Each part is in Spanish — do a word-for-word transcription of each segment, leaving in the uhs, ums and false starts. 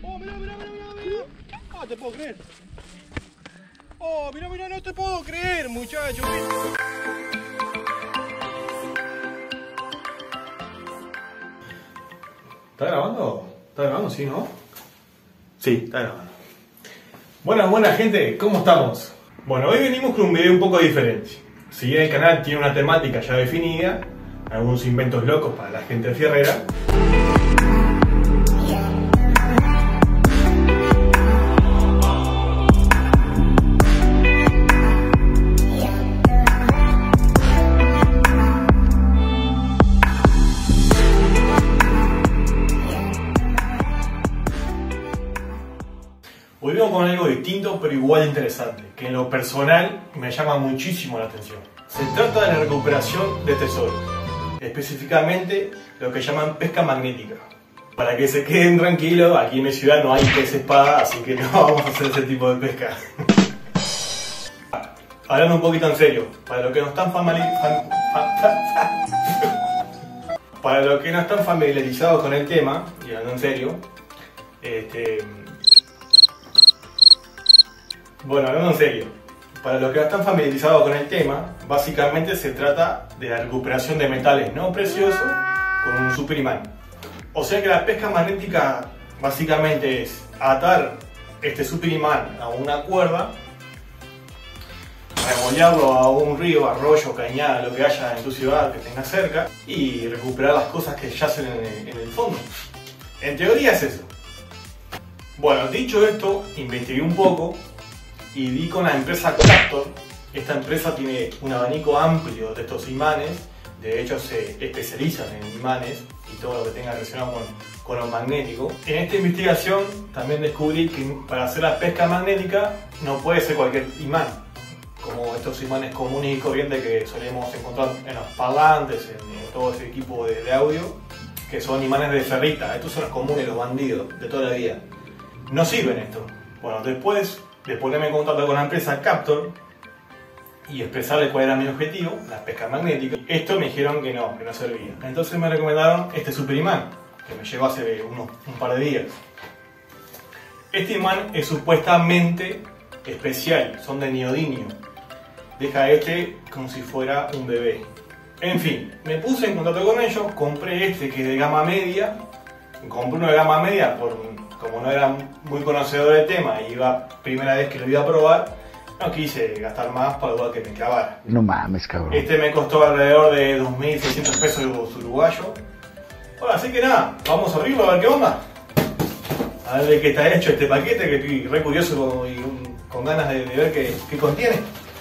Oh, mirá, mirá, mirá, mirá, mirá. Ah, te puedo creer. Oh, mirá, mirá, no te puedo creer, muchacho. ¿Está grabando? ¿Está grabando? Sí, ¿no? Sí, está grabando. Buenas, buena gente, ¿cómo estamos? Bueno, hoy venimos con un video un poco diferente. Si bien el canal tiene una temática ya definida, algunos inventos locos para la gente fierrera. Volvemos con algo distinto pero igual interesante, que en lo personal me llama muchísimo la atención. Se trata de la recuperación de tesoros, específicamente lo que llaman pesca magnética. Para que se queden tranquilos, aquí en mi ciudad no hay pez espada, así que no vamos a hacer ese tipo de pesca. Hablando un poquito en serio, para los que no están familiarizados para los que no están familiarizados con el tema, y hablando en serio, este... Bueno, hablando en serio, para los que no están familiarizados con el tema, básicamente se trata de la recuperación de metales no preciosos con un superimán. O sea que la pesca magnética básicamente es atar este superimán a una cuerda, remolearlo a un río, arroyo, cañada, lo que haya en tu ciudad que tengas cerca y recuperar las cosas que yacen en el, en el fondo. En teoría es eso. Bueno, dicho esto, investigué un poco y di con la empresa Captor. Esta empresa tiene un abanico amplio de estos imanes, de hecho se especializan en imanes y todo lo que tenga relacionado con, con lo magnético. En esta investigación también descubrí que para hacer la pesca magnética no puede ser cualquier imán, como estos imanes comunes y corrientes que solemos encontrar en los parlantes, en, en todo ese equipo de, de audio, que son imanes de ferrita. Estos son los comunes, los bandidos de toda la vida. No sirven esto. Bueno, después de ponerme en contacto con la empresa Captor y expresarles cuál era mi objetivo, la pesca magnética, esto me dijeron que no, que no servía. Entonces me recomendaron este superimán, que me llegó hace unos, un par de días. Este imán es supuestamente especial, son de neodimio. Deja este como si fuera un bebé. En fin, me puse en contacto con ellos, compré este que es de gama media, compré uno de gama media por... Como no era muy conocedor del tema y iba primera vez que lo iba a probar, no quise gastar más para igual que me clavara. No mames, cabrón. Este me costó alrededor de dos mil seiscientos pesos uruguayos. Bueno, así que nada, vamos a abrirlo a ver qué onda. A ver de qué está hecho este paquete, que estoy re curioso y con ganas de, de ver qué, qué contiene.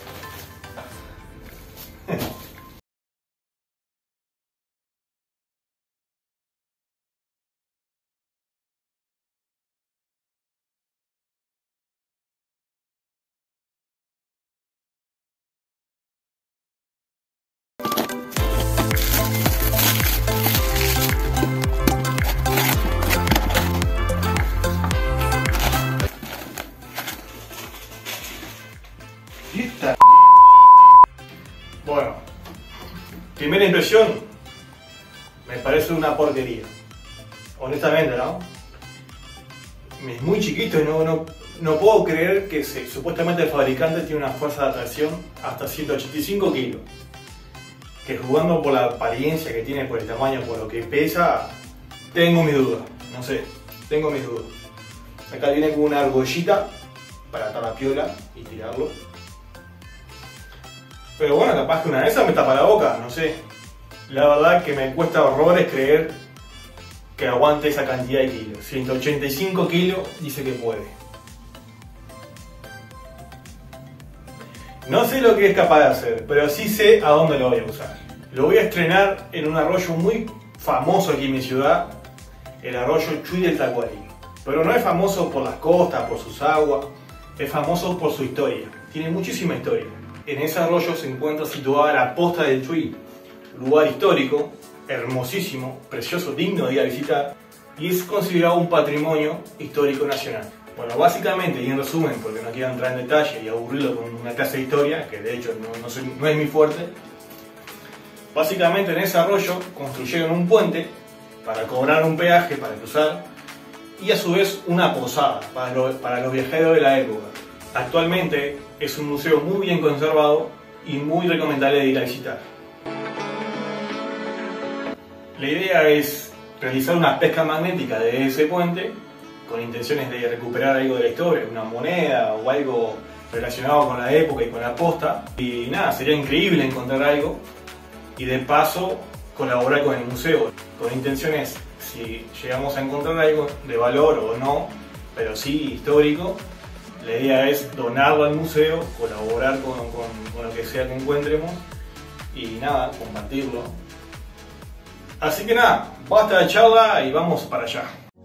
Bueno, primera impresión, me parece una porquería, honestamente, ¿no? Es muy chiquito y no, no, no puedo creer que se, supuestamente el fabricante tiene una fuerza de atracción hasta ciento ochenta y cinco kilos, que jugando por la apariencia que tiene, por el tamaño, por lo que pesa, tengo mis dudas, no sé, tengo mis dudas. Acá viene con una argollita para atar la piola y tirarlo. Pero bueno, capaz que una de esas me tapa la boca, no sé. La verdad que me cuesta horrores creer que aguante esa cantidad de kilos. ciento ochenta y cinco kilos dice que puede. No sé lo que es capaz de hacer, pero sí sé a dónde lo voy a usar. Lo voy a estrenar en un arroyo muy famoso aquí en mi ciudad, el arroyo Chuy del Tacuarí. Pero no es famoso por las costas, por sus aguas, es famoso por su historia. Tiene muchísima historia. En ese arroyo se encuentra situada la posta del Chuy, lugar histórico, hermosísimo, precioso, digno de ir a visitar, y es considerado un patrimonio histórico nacional. Bueno, básicamente, y en resumen, porque no quiero entrar en detalle y aburrirlo con una clase de historia, que de hecho no, no, soy, no es mi fuerte, básicamente en ese arroyo construyeron un puente para cobrar un peaje para cruzar, y a su vez una posada para los, para los viajeros de la época. Actualmente es un museo muy bien conservado y muy recomendable de ir a visitar. La idea es realizar una pesca magnética de ese puente con intenciones de recuperar algo de la historia, una moneda o algo relacionado con la época y con la posta. Y nada, sería increíble encontrar algo y de paso colaborar con el museo, con intenciones, si llegamos a encontrar algo de valor o no, pero sí histórico, la idea es donarlo al museo, colaborar con, con, con lo que sea que encuentremos y nada, compartirlo. Así que nada, basta de charla y vamos para allá.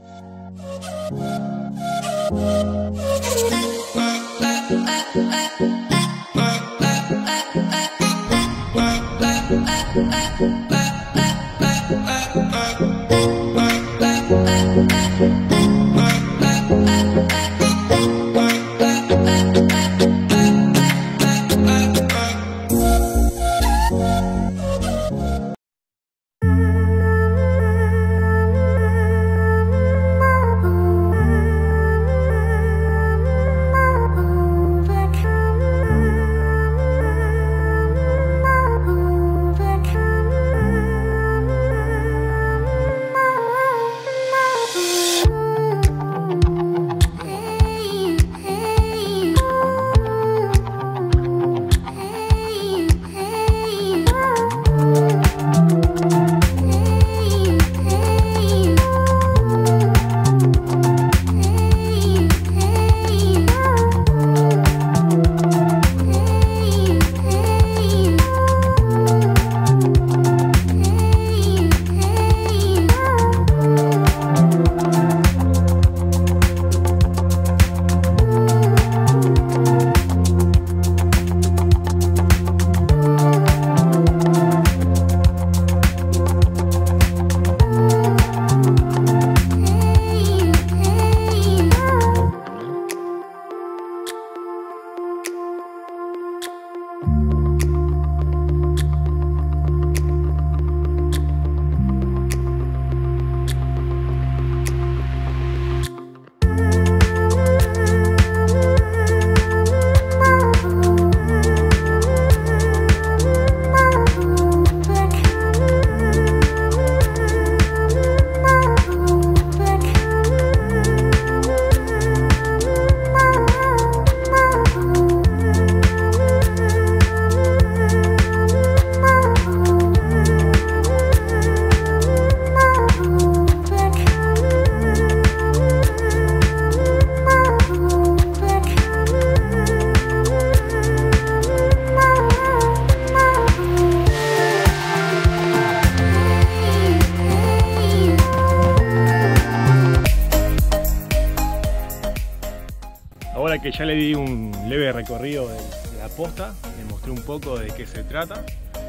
Ahora que ya le di un leve recorrido de la posta, le mostré un poco de qué se trata.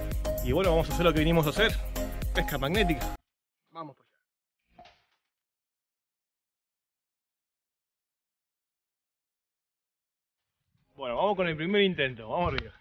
Y bueno, vamos a hacer lo que vinimos a hacer, pesca magnética. Vamos para allá. Bueno, vamos con el primer intento, vamos arriba.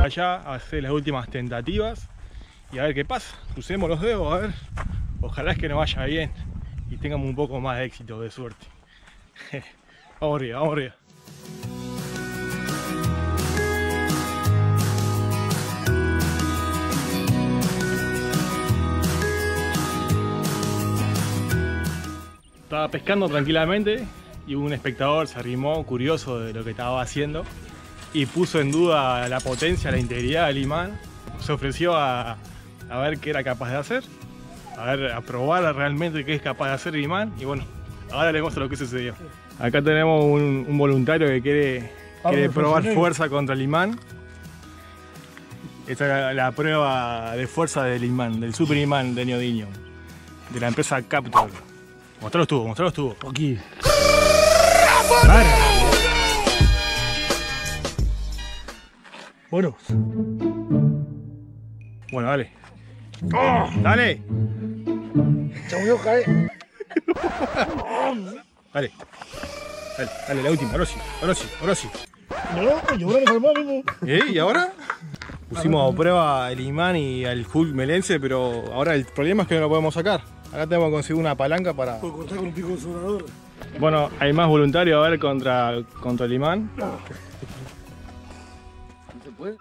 allá a hacer las últimas tentativas y a ver qué pasa. Crucemos los dedos, a ver. Ojalá es que nos vaya bien y tengamos un poco más de éxito, de suerte. Vamos arriba, vamos arriba. Estaba pescando tranquilamente y un espectador se arrimó curioso de lo que estaba haciendo y puso en duda la potencia, la integridad del imán. Se ofreció a, a ver qué era capaz de hacer, a ver, a probar realmente qué es capaz de hacer el imán, y bueno, ahora le muestro lo que sucedió. Acá tenemos un, un voluntario que quiere, quiere probar fuerza contra el imán. Esta es la, la prueba de fuerza del imán, del super imán de neodymium, de la empresa Captor. Mostrá los tubos, mostrá los tubos. Aquí. ¡Para! Bueno. Bueno, dale. ¡Oh! ¡Dale! Se volvió a caer. Dale. Dale, dale, la última. Ahora sí, ahora sí, ahora sí. No, yo ahora no me mismo. ¿Eh? ¿Y ahora? Pusimos a prueba el imán y al Hulk melense, pero ahora el problema es que no lo podemos sacar. Acá tenemos que conseguir una palanca para... Puedo cortar con un pico de soldador. Bueno, hay más voluntarios a ver contra, contra el imán. No. ¿No se puede?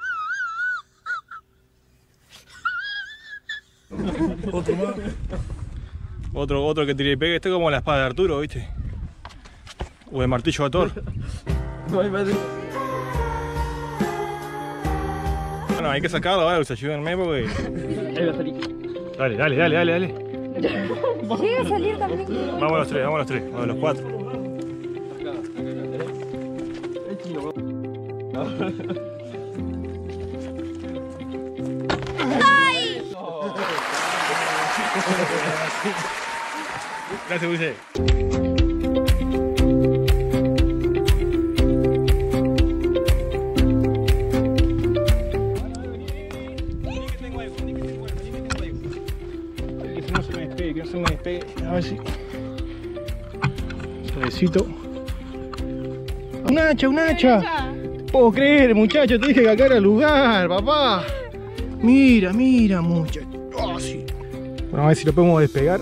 Otro más. Otro, otro que tire y pegue. Este es como la espada de Arturo, ¿viste? O el martillo de Thor. No hay más. Bueno, hay que sacarlo ahora, pues ayúdenme porque... Ahí va a salir. Dale, dale, dale, dale, dale. Llega a salir también. Vamos a los tres, vamos a los tres, vamos a los cuatro. ¡Ay! Gracias, Ulises. A ver si... Suavecito. ¡Un hacha, un hacha! No puedo creer, muchacho, te dije que acá era el lugar, papá. Mira, mira, muchacho. Oh, sí. Bueno, a ver si lo podemos despegar.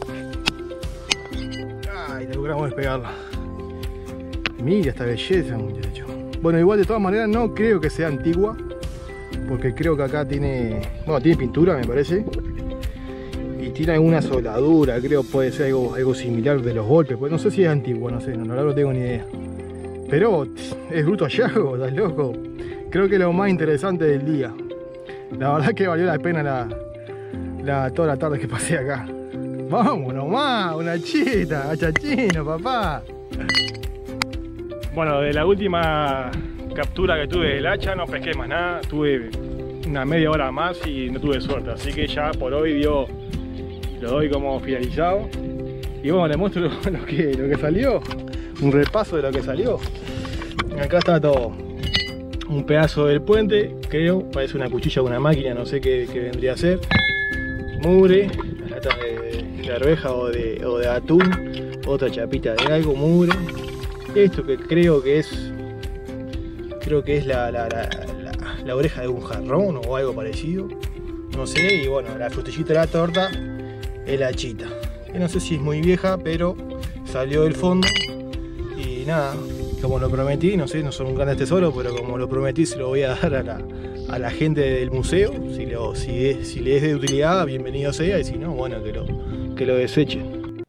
Ay, logramos despegarla. Mira esta belleza, muchacho. Bueno, igual de todas maneras no creo que sea antigua, porque creo que acá tiene... Bueno, tiene pintura, me parece. Y tiene alguna soldadura, creo puede ser algo, algo similar de los golpes, pues no sé si es antiguo, no sé, no, no, no tengo ni idea. Pero es bruto hallazgo, estás loco. Creo que es lo más interesante del día. La verdad que valió la pena la, la, toda la tarde que pasé acá. Vamos nomás, una chita, achachino, papá. Bueno, de la última captura que tuve del hacha no pesqué más nada, tuve una media hora más y no tuve suerte, así que ya por hoy dio... Lo doy como finalizado. Y bueno, les muestro lo, lo, que, lo que salió. Un repaso de lo que salió. Acá está todo. Un pedazo del puente, creo. Parece una cuchilla de una máquina, no sé qué, qué vendría a ser. Mugre. Acá está de, de arveja o de, o de atún. Otra chapita de algo, mugre. Esto que creo que es... Creo que es la, la, la, la, la oreja de un jarrón o algo parecido. No sé. Y bueno, la frutillita de la torta. El hachita, que no sé si es muy vieja, pero salió del fondo. Y nada, como lo prometí, no sé, no son un gran tesoro, pero como lo prometí se lo voy a dar a la, a la gente del museo. Si, lo, si, es, si le es de utilidad, bienvenido sea, y si no, bueno, que lo, que lo desechen.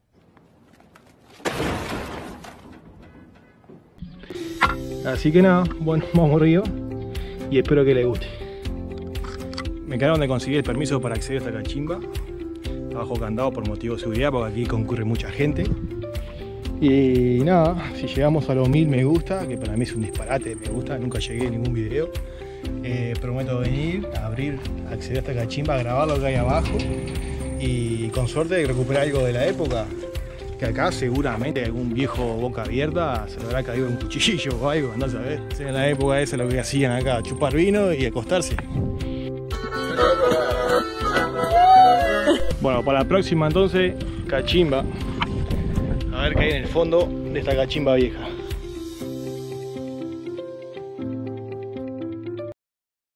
Así que nada, bueno, vamos arriba y espero que les guste. Me quedaron de conseguir el permiso para acceder a esta cachimba. Bajo candado por motivo de seguridad, porque aquí concurre mucha gente. Y nada, si llegamos a los mil me gusta, que para mí es un disparate, me gusta, nunca llegué a ningún video. Eh, prometo venir, abrir, acceder a esta cachimba, grabar lo que hay abajo y con suerte recuperar algo de la época. Que acá seguramente algún viejo boca abierta se le habrá caído un cuchillo o algo, andás a ver. En la época esa lo que hacían acá, chupar vino y acostarse. Bueno, para la próxima entonces, cachimba. A ver qué hay en el fondo de esta cachimba vieja.